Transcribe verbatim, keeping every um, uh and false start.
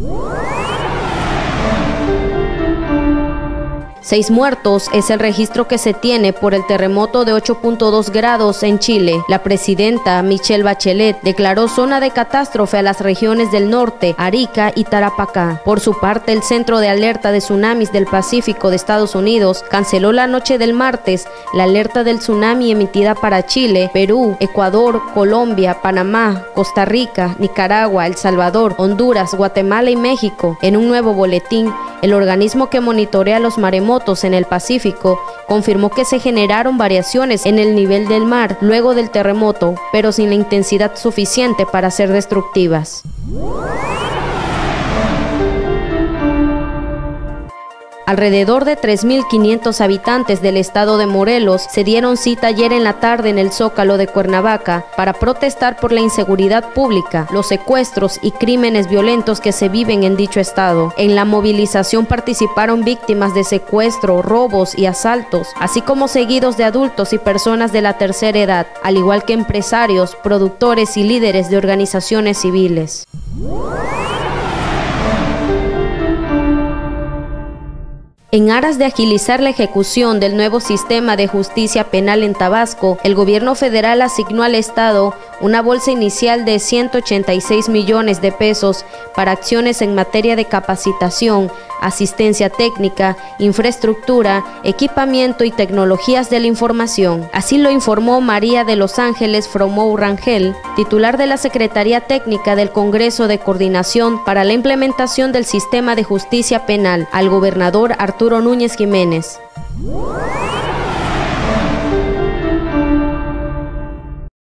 Seis muertos es el registro que se tiene por el terremoto de ocho punto dos grados en Chile. La presidenta Michelle Bachelet declaró zona de catástrofe a las regiones del norte, Arica y Tarapacá. Por su parte, el Centro de Alerta de Tsunamis del Pacífico de Estados Unidos canceló la noche del martes la alerta del tsunami emitida para Chile, Perú, Ecuador, Colombia, Panamá, Costa Rica, Nicaragua, El Salvador, Honduras, Guatemala y México. En un nuevo boletín, el organismo que monitorea los maremotos en el Pacífico confirmó que se generaron variaciones en el nivel del mar luego del terremoto, pero sin la intensidad suficiente para ser destructivas. Alrededor de tres mil quinientos habitantes del estado de Morelos se dieron cita ayer en la tarde en el Zócalo de Cuernavaca para protestar por la inseguridad pública, los secuestros y crímenes violentos que se viven en dicho estado. En la movilización participaron víctimas de secuestro, robos y asaltos, así como seguidos de adultos y personas de la tercera edad, al igual que empresarios, productores y líderes de organizaciones civiles. En aras de agilizar la ejecución del nuevo sistema de justicia penal en Tabasco, el gobierno federal asignó al Estado una bolsa inicial de ciento ochenta y seis millones de pesos para acciones en materia de capacitación, asistencia técnica, infraestructura, equipamiento y tecnologías de la información. Así lo informó María de Los Ángeles Fromou Rangel, titular de la Secretaría Técnica del Congreso de Coordinación para la Implementación del Sistema de Justicia Penal, al gobernador Arturo Núñez Jiménez.